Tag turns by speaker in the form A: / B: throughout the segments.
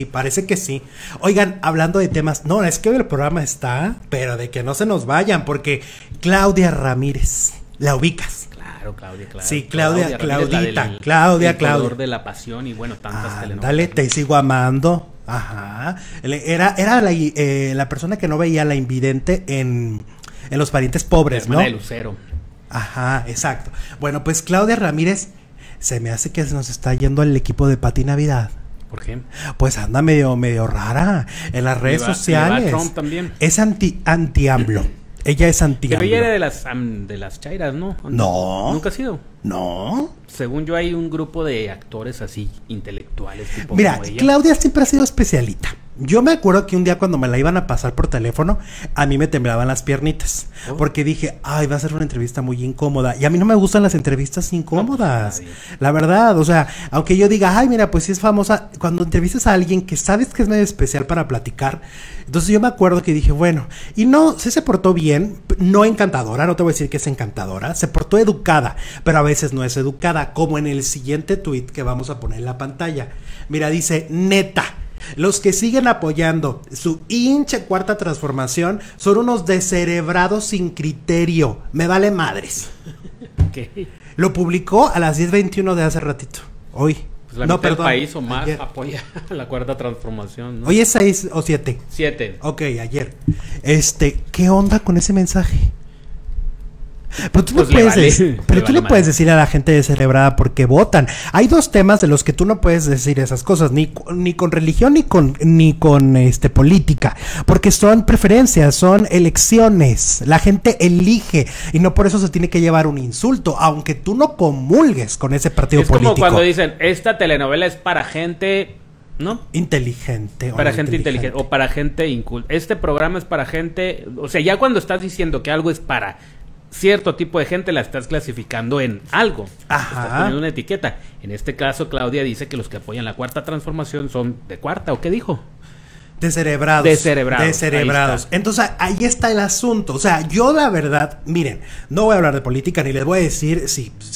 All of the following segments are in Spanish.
A: Y parece que sí. Oigan, hablando de temas, no, es que el programa está, pero de que no se nos vayan, porque Claudia Ramírez, ¿la ubicas?
B: Claro, Claudia.
A: Sí, Claudita,
B: Claudia.
A: Claudia.
B: Color de la pasión y bueno, tantas telenovelas.
A: Dale, te sigo amando. Ajá. Era la persona que no veía la invidente en Los Parientes Pobres, ¿no?
B: De Lucero.
A: Ajá, exacto. Bueno, pues Claudia Ramírez, se me hace que se nos está yendo el equipo de Pati Navidad.
B: ¿Por qué?
A: Pues anda medio rara en las redes sociales.
B: Trump también.
A: Es anti-AMLO. Ella es anti-AMLO.
B: Pero ella era de las chairas, ¿no?
A: No.
B: ¿Nunca ha sido?
A: No.
B: Según yo hay un grupo de actores así, intelectuales. Tipo
A: Mira,
B: como ella.
A: Claudia siempre ha sido especialita. Yo me acuerdo que un día cuando me la iban a pasar por teléfono, a mí me temblaban las piernitas. Oh. Porque dije, ay, va a ser una entrevista muy incómoda. Y a mí no me gustan las entrevistas incómodas. No, pues, la verdad, o sea, aunque yo diga, ay, mira, pues sí es famosa. Cuando entrevistas a alguien que sabes que es medio especial para platicar. Entonces yo me acuerdo que dije, bueno, y no, sí se portó bien. No encantadora, no te voy a decir que es encantadora. Se portó educada, pero a veces no es educada. Como en el siguiente tweet que vamos a poner en la pantalla. Mira, dice, neta. Los que siguen apoyando su hinche cuarta transformación son unos descerebrados sin criterio. Me vale madres.
B: Okay.
A: Lo publicó a las 10:21 de hace ratito. Hoy.
B: Pues la mitad del país o más ayer. Apoya la cuarta transformación, ¿no?
A: Hoy es 6 o 7.
B: 7.
A: Ok, ayer. ¿Qué onda con ese mensaje? Pero tú, pues no puedes decir a la gente descerebrada porque votan. Hay dos temas de los que tú no puedes decir esas cosas, ni con religión ni con política, porque son preferencias, son elecciones. La gente elige y no por eso se tiene que llevar un insulto, aunque tú no comulgues con ese partido político.
B: Es como cuando dicen, esta telenovela es para gente, ¿no?
A: Inteligente.
B: Para gente inteligente o para gente inculta. Este programa es para gente, o sea, ya cuando estás diciendo que algo es para cierto tipo de gente, la estás clasificando en algo.
A: Ajá.
B: Estás poniendo una etiqueta. En este caso, Claudia dice que los que apoyan la cuarta transformación son de cuarta, ¿o qué dijo?
A: Descerebrados. Entonces, ahí está el asunto. O sea, yo la verdad, miren, no voy a hablar de política ni les voy a decir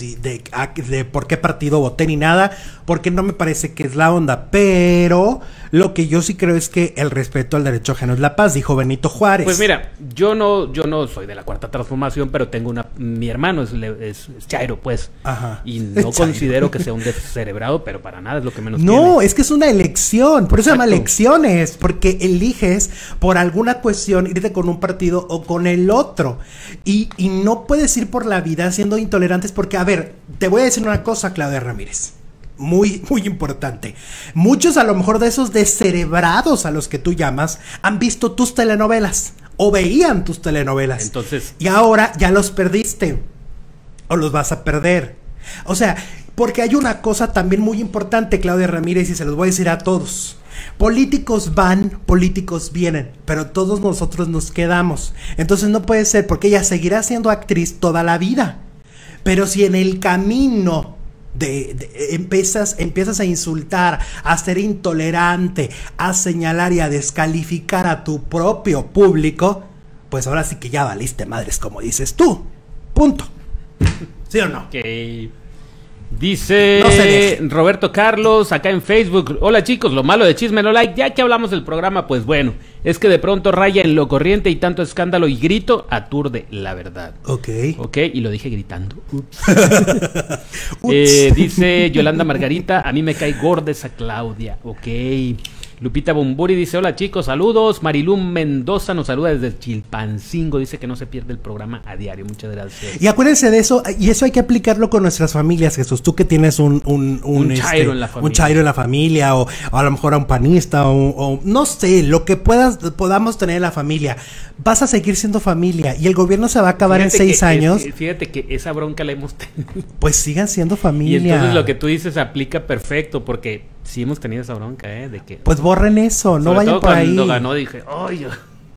A: de por qué partido voté ni nada, porque no me parece que es la onda. Pero lo que yo sí creo es que el respeto al derecho ajeno es la paz, dijo Benito Juárez.
B: Pues mira, yo no soy de la cuarta transformación, pero tengo mi hermano es chairo, pues.
A: Ajá.
B: Y no considero que sea un descerebrado, pero para nada es lo que menos
A: no,
B: tiene.
A: Es que es una elección, por eso se llama elecciones, porque eliges por alguna cuestión irte con un partido o con el otro. Y no puedes ir por la vida siendo intolerantes, porque, a ver, te voy a decir una cosa, Claudia Ramírez. Muy, muy importante. Muchos a lo mejor de esos descerebrados a los que tú llamas han visto tus telenovelas o veían tus telenovelas.
B: Entonces,
A: y ahora ya los perdiste o los vas a perder. O sea, porque hay una cosa también muy importante, Claudia Ramírez, y se los voy a decir a todos. Políticos van, políticos vienen, pero todos nosotros nos quedamos. Entonces no puede ser, porque ella seguirá siendo actriz toda la vida. Pero si en el camino empiezas a insultar, a ser intolerante, a señalar y a descalificar a tu propio público, pues ahora sí que ya valiste madres, como dices tú. Punto. ¿Sí o no?
B: Ok. Dice Roberto Carlos acá en Facebook: hola chicos, lo malo de Chisme No Like, ya que hablamos del programa, pues bueno, es que de pronto raya en lo corriente y tanto escándalo y grito aturde la verdad.
A: Ok,
B: y lo dije gritando. Dice Yolanda Margarita: a mí me cae gorda esa Claudia. Ok. Lupita Bumburi dice: hola chicos, saludos. Marilú Mendoza nos saluda desde Chilpancingo, dice que no se pierde el programa a diario. Muchas gracias.
A: Y acuérdense de eso, y eso hay que aplicarlo con nuestras familias, Jesús. Tú que tienes un
B: chairo en la familia.
A: Un chairo en la familia, o a lo mejor a un panista, o no sé, lo que podamos tener en la familia. Vas a seguir siendo familia y el gobierno se va a acabar en 6 años.
B: Fíjate que esa bronca la hemos tenido.
A: Pues sigan siendo familia.
B: Y entonces lo que tú dices aplica perfecto, porque sí hemos tenido esa bronca, de que...
A: Pues borren eso, no vayan por ahí.
B: Cuando ganó dije, ¡ay!